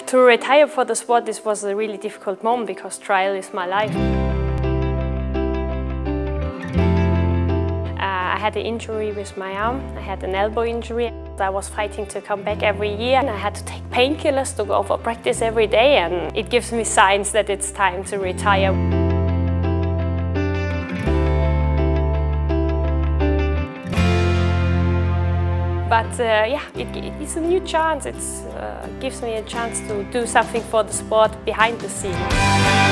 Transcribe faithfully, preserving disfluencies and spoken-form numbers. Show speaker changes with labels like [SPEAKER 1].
[SPEAKER 1] To retire for the sport, this was a really difficult moment because trial is my life. Uh, I had an injury with my arm. I had an elbow injury. I was fighting to come back every year, and I had to take painkillers to go for practice every day, and it gives me signs that it's time to retire. But uh, yeah, it, it's a new chance. It uh, gives me a chance to do something for the sport behind the scenes.